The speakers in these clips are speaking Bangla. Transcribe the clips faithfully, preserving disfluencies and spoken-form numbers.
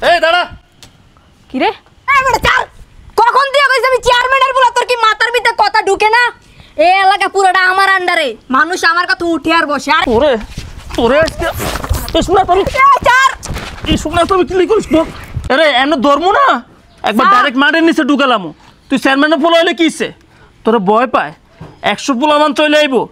এই দাঁড়া। কি রে? এই বেটা চল। কখন দিয়ে কইছ আমি চেয়ারম্যানের বলা, তোর কি মাথার ভিতরে কথা ঢুকে না? এই এলাকা পুরোটা আমার আন্ডারে, মানুষ আমার কথা উঠে আর বসে। আর ওরে ওরে আজকে এই শুনা তুমি চার এই শুনা তুমি কি করিস তো? আরে এমন ধর্ম না, একবার ডাইরেক্ট মাঠের নিচে ঢুকালাম। তুই চেয়ারম্যানের পোলা হইলে কিছে তোর ভয় পায়? একশো পোলামান চলে আইবো।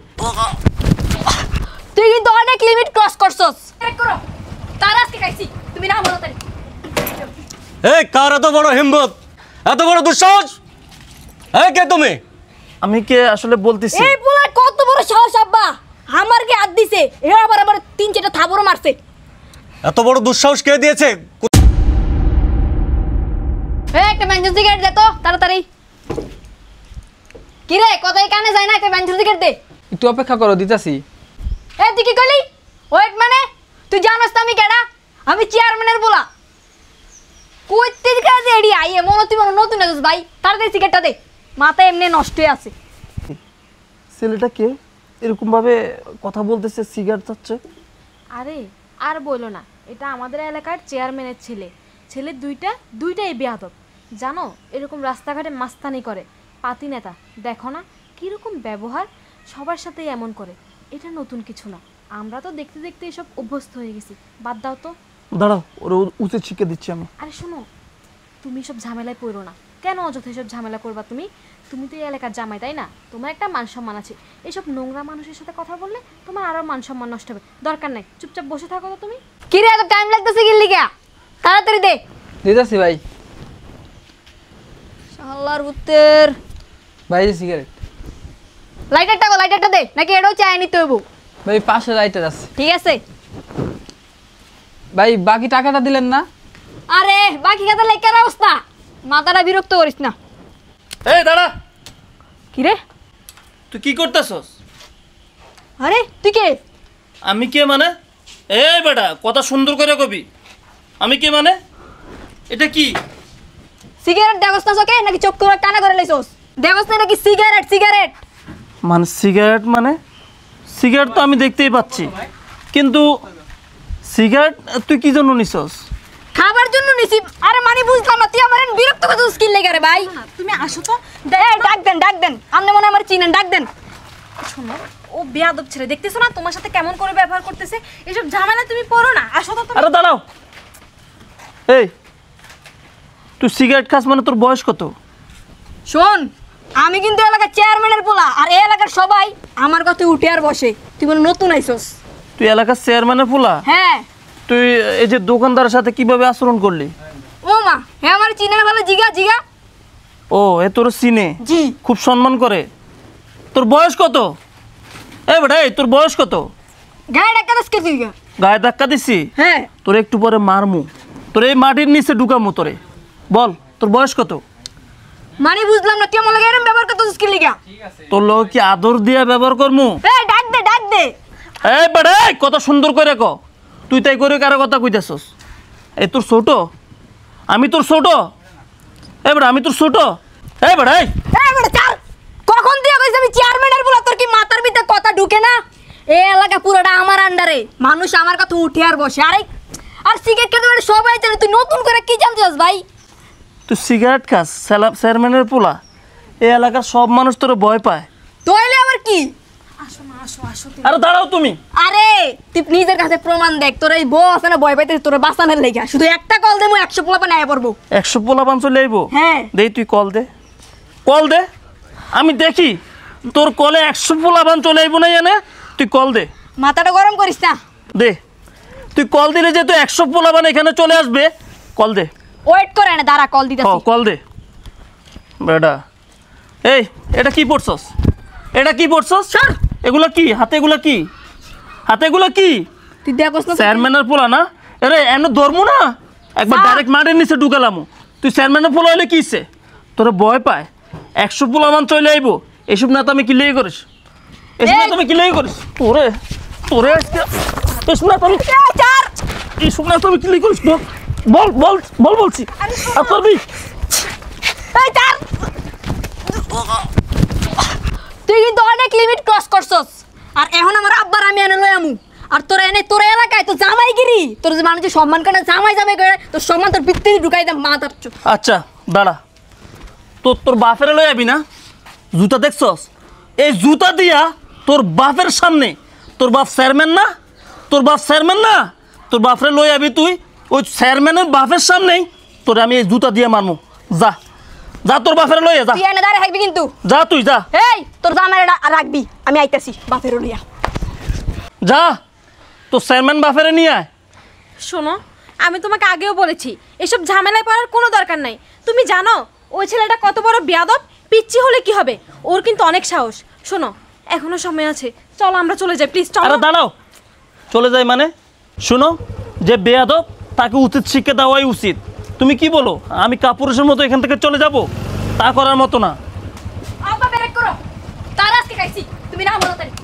তুই কিন্তু অনেক লিমিট ক্রস করছস। চেক করো তার আজকে খাইছি, তুমি না বলো তাই। এই কার এত বড় হিম্মত, এত বড় দুঃসাহস? এই কে তুমি? আমি কে আসলে বলতেছি? এই পোলা কত বড় সাহস আব্বা, আমার কে হাত দিছে, এ আবার আবার তিন চারটা থাবড় মারছে। এত বড় দুঃসাহস কে দিয়েছে? এই একটা ব্যঞ্জন সিগারেট দে তো তাড়াতাড়ি। কি রে কথাই কানে যায় না, একটা ব্যঞ্জন সিগারেট দে। একটু অপেক্ষা করো, দিতাছি। এই তুই কি করলি? ওয়েট মানে তুই জানোস তো আমি কেডা? আমি চেয়ারম্যানের বলা। কইতে কাজে এডি আই এমন তুই মনে নতুন আছিস ভাই, তাড়াতাড়ি সিগারেটটা দে, মাথা এমনি নষ্ট হয়ে আছে। ছেলেটা কে এরকম ভাবে কথা বলতেছে, সিগারেট চাচ্ছে? আরে আর বইলো না, এটা আমাদের এলাকার চেয়ারম্যানের ছেলে। ছেলে দুইটা দুইটাই বেয়াদব জানো, এরকম রাস্তাঘাটে মাস্তানি করে, পাতি নেতা। দেখো না কীরকম ব্যবহার, সবার সাথেই এমন করে। এটা নতুন কিছু না, আমরা তো দেখতে দেখতে এসব অভ্যস্ত হয়ে গেছি। বাদ দাও তো। দাঁড়াও, ওর উচিত শিক্ষা দিচ্ছি আমি। আরে শোনো, তুমি সব ঝামেলায় পড়ো না। কেন অযথা এসব ঝামেলা করবা? তুমি তুমি তো এই এলাকার জামাই, তাই না? তোমার একটা মান সম্মান আছে। এসব নোংরা মানুষের সাথে কথা বললে তোমার আরও মান সম্মান নষ্ট হবে। দরকার নাই, চুপচাপ বসে থাকো তো তুমি। কি রে এত টাইম লাগতেছে কি লিগা? তাড়াতাড়ি দে। দিতাছি ভাই। শালার উত্তর ভাই সিগারেট। লাইটারটা গো, লাইটারটা দে, নাকি এটাও চাই নিতে হইব? ভাই পাঁচশো লাইটার আছে। ঠিক আছে। ভাই বাকি টাকাটা দিলেন না? আরে বাকি কথা লেখার অবস্থা, মাথাটা বিরক্ত করিস না। এই দাঁড়া। কি রে? তুই কি করতেছস? আরে তুই কে? আমি কে মানে? এই বেটা কথা সুন্দর করে কবি। আমি কে মানে? এটা কি? সিগারেট দেখোস না চোখে, নাকি চোখ করে কানা করে লাইছস? দেখোস না নাকি সিগারেট? সিগারেট মানে সিগারেট মানে? সিগারেট তো আমি দেখতেই পাচ্ছি, কিন্তু সিগারেট তুই কি জন্য নিছস? খাবার জন্য নিছি। আরে মানে বুঝলাম না, তুই আমার বিরক্ত করতে স্কিল লেগে রে ভাই। তুমি আসো তো। এই ডাক দেন, ডাক দেন, আপনি মনে হয় আমার চিনেন, ডাক দেন। শোনো, ও বেয়াদব ছেলে, দেখতেছো না তোমার সাথে কেমন করে ব্যবহার করতেছে। এসব ঝামেলা তুমি পড়ো না, আসো তো। আরে দাঁড়াও। এই তুই সিগারেট খাস মানে তোর বয়স কত? শোন, আমি কিন্তু এলাকার চেয়ারম্যানের পোলা, আর এই এলাকার সবাই আমার কথা উঠে আর বসে। তুই মনে নতুন আইছস? তুই এলাকার চেয়ারম্যানের পোলা? হ্যাঁ। তুই এই যে দোকানদারের সাথে কিভাবে আচরণ করলি? ও মা, হ্যাঁ আমার চিনের ভালো, জিগা জিগা। ও এ তোর চিনে, জি খুব সম্মান করে। তোর বয়স কত? এই বেটা এই তোর বয়স কত? গায়ে ডাক্কা দাস কে তুই? গায়ে ধাক্কা দিছি? হ্যাঁ। তোর একটু পরে মারমু, তোর এই মাটির নিচে ঢুকামু তোরে। বল তোর বয়স কত? মানে বুঝলাম না, কেমন লাগে এরকম ব্যবহার করতেছিস কি লিগা? তোর লোক কি আদর দিয়ে ব্যবহার করমু? এই ডাক দে, ডাক দে। এই বেটা এই কত সুন্দর করে ক, তুই তাই করে কারো কথা কইতাছস? এই তোর ছোট, আমি তোর ছোট? এই বেটা আমি তোর ছোট? এই বেটা এই এই বেটা চল। কখন দিয়ে কইছ আমি চেয়ারম্যানের বলা, তোর কি মাথার ভিতরে কথা ঢুকে না? এই এলাকা পুরোটা আমার আন্ডারে, মানুষ আমার কথা উঠে আর বসে। আরে আর সিগারেট খেতে মানে সবাই জানে, তুই নতুন করে কি জানছিস ভাই? তুই সিগারেট খাস, চেয়ারম্যানের পোলা? এই এলাকার সব মানুষ তোর ভয় পায়। তোইলে আবার কি? আসো না, আসো আসো। আরে দাঁড়াও তুমি। আরে তুই নিজের কাছে প্রমাণ দেখ, তোর এই বউ আছে না ভয় পাইতে, তোর বাঁচানোর লেগে শুধু একটা কল দে, মই একশো পোলা পানে আয়া পড়বো। একশো পোলা পান চলে আইবো? হ্যাঁ। দে তুই কল দে, কল দে, আমি দেখি তোর কলে একশো পোলা পান চলে আইবো না এনে। তুই কল দে। মাথাটা গরম করিস না। দে তুই কল দিলে যে তুই একশো পোলা পান এখানে চলে আসবে, কল দে। ওয়েট করে না, দাঁড়া কল দিতেছি। কল দে বেটা। এই এটা কি পড়ছস? এটা কি পড়ছস? সর। এগুলো কি হাতে? এগুলো কি হাতে? এগুলো কি? তুই দেখোস না চেয়ারম্যানের পোলা না? আরে এমন ধর্ম না, একবার ডাইরেক্ট মাঠের নিচে ঢুকালাম। তুই চেয়ারম্যানের পোলা হলে কিছে তোর ভয় পায়? একশো পোলা মান চলে আইবো, এসব না তো আমি কি লেগে করিস? এসব না তো আমি কি লেগে করিস? তোরে তোরে আজকে এসব না তো আমি চার। এসব না তো আমি কি লেগে করিস? বল বল বল বলছি। আর করবি? এই চার। তুই কিন্তু অনেক লিমিট ক্রস করছস, আর এখন আমার আব্বার আমি এনে লই আমু। আর তোরা এনে তোর এলাকায় তো জামাইগিরি, তোর যে মানুষের সম্মান করে জামাই জামাই করে তোর সম্মান তোর ভিত্তি ঢুকাই দাম মাথার চুপ। আচ্ছা দাঁড়া, তোর তোর বাপের লই যাবি না? জুতা দেখছস? এই জুতা দিয়া তোর বাপের সামনে, তোর বাপ চেয়ারম্যান না, তোর বাপ চেয়ারম্যান না, তোর বাপরে লই যাবি তুই ওই চেয়ারম্যানের বাপের সামনেই তোর আমি এই জুতা দিয়ে মারমু। যা যা তোর বাপের লইয়া যা, তুই এনে দাঁড়ায় থাকবি কিন্তু। যা তুই যা, এই তোর জামাই রাখবি, আমি আইতাছি বাপের লইয়া। যা তোর চেয়ারম্যান বাপেরে নিয়ে আয়। শোনো, আমি তোমাকে আগেও বলেছি এসব ঝামেলায় পড়ার কোনো দরকার নাই। তুমি জানো ওই ছেলেটা কত বড় বেয়াদব, পিচ্চি হলে কি হবে, ওর কিন্তু অনেক সাহস। শোনো, এখনো সময় আছে, চলো আমরা চলে যাই প্লিজ, চলো। আরে দাঁড়াও, চলে যাই মানে? শুনো, যে বেয়াদব তাকে উচিত শিক্ষা দেওয়াই উচিত। তুমি কি বলো আমি কাপুরুষের মতো এখান থেকে চলে যাব? তা করার মতো না। আব্বা ব্রেক করো, তার আজকে খাইছি, তুমি না বলো তাই।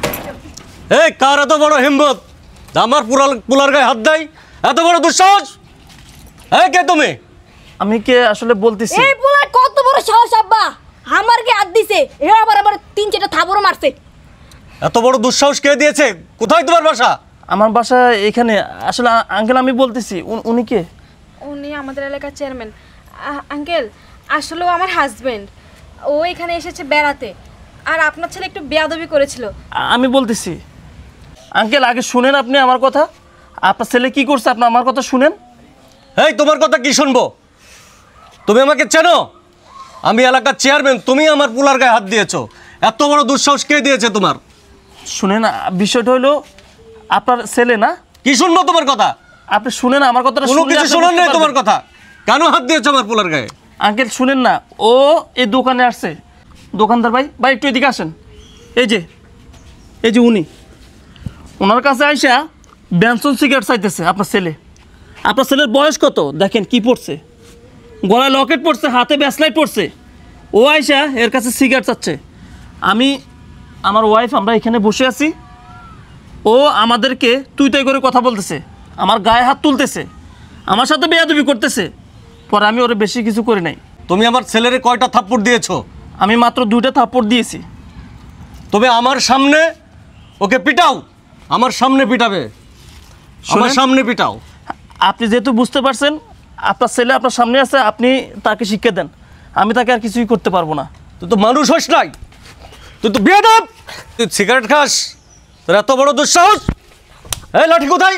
এই কার এত বড় হিম্মত আমার পুলার পুলার গায়ে হাত দেয়, এত বড় দুঃসাহস? এই কে তুমি? আমি কে আসলে বলতেছি? এই পোলা কত বড় সাহস আব্বা, আমার কি হাত দিছে, এরা আবার আবার তিন চারটা থাবড় মারছে। এত বড় দুঃসাহস কে দিয়েছে? কোথায় তোমার বাসা? আমার বাসা এখানে। আসলে আঙ্কেল আমি বলতেছি, উন- উনি কে? উনি আমাদের এলাকার চেয়ারম্যান। আঙ্কেল, আসলে ও আমার হাজবেন্ড, ও এখানে এসেছে বেড়াতে, আর আপনার ছেলে একটু বেয়াদবি করেছিল। আ- আমি বলতেছি আঙ্কেল আগে শুনেন আপনি আমার কথা। আপনার ছেলে কি করছে আপনি আমার কথা শুনেন। এই তোমার কথা কি শুনবো? তুমি আমাকে চেনো? আমি এলাকার চেয়ারম্যান, তুমি আমার পুলার গায়ে হাত দিয়েছো। এত বড় দুঃসাহস কে দিয়েছে তোমার? শুনেন, আ, বিষয়টা হলো আপনার ছেলে না। কি শুনবো তোমার কথা? আপনি শুনেন আমার কথাটা। কোনো শুনলে কিছু আপনি শোনার বুঝতে নেই পারবেন। তোমার কথা। কেন হাত দিয়েছো আমার পুলার গায়ে? আঙ্কেল শুনেন না, ও এই দোকানে আসছে। দোকানদার ভাই, ভাই একটু এদিকে আসেন। এই যে এই যে উনি, ওনার কাছে আইসা ব্যানসন সিগারেট চাইতেছে আপনার ছেলে। আপনার ছেলের বয়স কত দেখেন, কি পড়ছে, গলায় লকেট পড়ছে, হাতে ব্যাসলাইট পড়ছে। ও আইসা এর কাছে সিগারেট চাচ্ছে। আমি আমার ওয়াইফ আমরা এখানে বসে আছি, ও আমাদেরকে তুই তাই করে কথা বলতেছে, আমার গায়ে হাত তুলতেছে, আমার সাথে বেয়াদবি করতেছে। পরে আমি ওরে বেশি কিছু করি নাই। তুমি আমার ছেলের কয়টা থাপ্পড় দিয়েছো? আমি মাত্র দুইটা থাপ্পড় দিয়েছি। তবে আমার সামনে ওকে পিটাও, আমার সামনে পিটাবে, আমার শোনেন, সামনে পিটাও। আপনি যেহেতু বুঝতে পারছেন আপনার ছেলে আপনার সামনে আছে, আপনি তাকে শিক্ষা দেন, আমি তাকে আর কিছুই করতে পারবো না। তুই তো মানুষ হস নাই, তুই তো বেয়াদব, তুই সিগারেট খাস, তোর এত বড় দুঃসাহস। এই লাঠি কোথায়?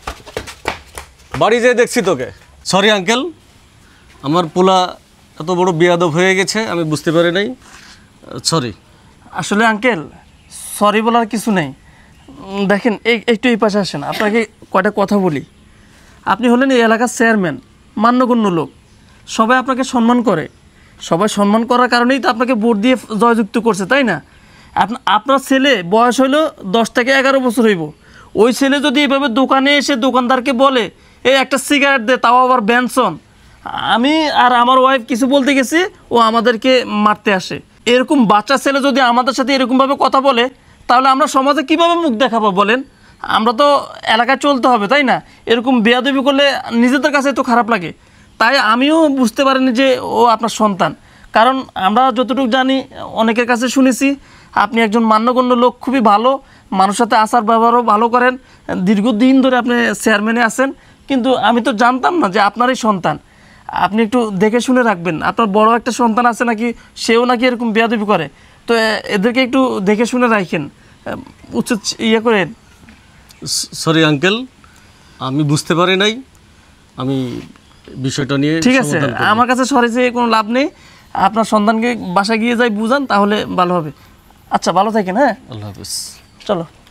বাড়ি যেয়ে দেখছি তোকে। সরি আঙ্কেল, আমার পোলা এত বড় বেয়াদব হয়ে গেছে, আমি বুঝতে পারি নাই, সরি। আসলে আঙ্কেল সরি বলার কিছু নেই। উম, দেখেন এই একটু এই পাশে আসেন, আপনাকে কয়টা কথা বলি। আপনি হলেন এই এলাকার চেয়ারম্যান, মান্যগণ্য লোক, সবাই আপনাকে সম্মান করে। সবাই সম্মান করার কারণেই তো আপনাকে ভোট দিয়ে জয়যুক্ত করছে, তাই না? আপনা আপনার ছেলে বয়স হলো দশ থেকে এগারো বছর হইব। ওই ছেলে যদি এভাবে দোকানে এসে দোকানদারকে বলে এই একটা সিগারেট দে, তাও আবার ব্যানসন, আমি আর আমার ওয়াইফ কিছু বলতে গেছি, ও আমাদেরকে মারতে আসে। এরকম বাচ্চা ছেলে যদি আমাদের সাথে এরকমভাবে কথা বলে, তাহলে আমরা সমাজে কিভাবে মুখ দেখাবো বলেন? আমরা তো এলাকায় চলতে হবে, তাই না? এরকম বেয়াদবি করলে নিজেদের কাছে তো খারাপ লাগে। তাই আমিও বুঝতে পারিনি যে ও আপনার সন্তান। কারণ আমরা যতটুকু জানি, অনেকের কাছে শুনেছি আপনি একজন মান্যগণ্য লোক, খুবই ভালো, মানুষের সাথে আচার ব্যবহারও ভালো করেন, দীর্ঘদিন ধরে আপনি চেয়ারম্যানে আছেন। কিন্তু আমি তো জানতাম না যে আপনারই সন্তান। আপনি একটু দেখে শুনে রাখবেন, আপনার বড় একটা সন্তান আছে নাকি, সেও নাকি এরকম বেয়াদবি করে, তো এদেরকে একটু দেখে শুনে রাখেন, উচিত ইয়ে করেন। সরি আঙ্কেল, আমি বুঝতে পারি নাই, আমি বিষয়টা নিয়ে ঠিক আছে, সমাধান করব। আমার কাছে সরি চেয়ে কোনো লাভ নেই। আপনার সন্তানকে বাসায় গিয়ে যাই বুঝান, তাহলে ভালো হবে। আচ্ছা ভালো থাকেন। হ্যাঁ আল্লাহ হাফেজ। চলো।